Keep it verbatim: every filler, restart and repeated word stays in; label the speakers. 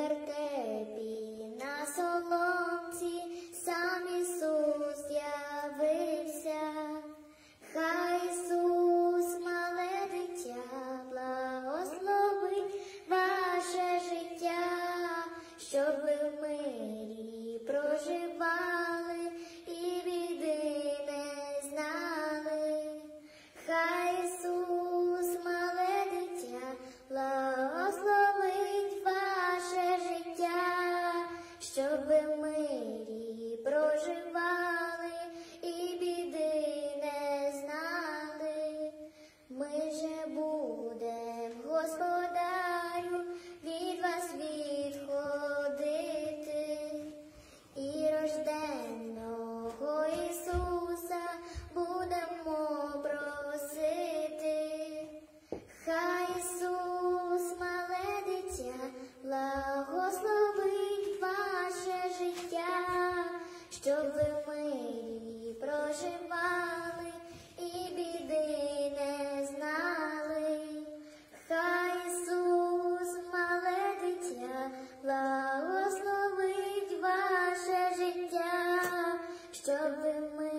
Speaker 1: вертепі на соломці сам Ісус явився. Хай Ісус, мале дитя, благословить ваше життя, щоб ви в мирі проживали і біди не знали. Хай Ісус, мале дитя, благословить ваше життя, щоб ви в мирі проживали і біди не знали. Ми же будем, Господарю, від вас відходити, і рожденного Ісуса будемо просити. Хай Ісус, мале дитя, благословить ваше життя, щоб ви в мирі проживали і біди не знали. Хай Ісус, мале дитя, благословить ваше життя, щоб ви в мирі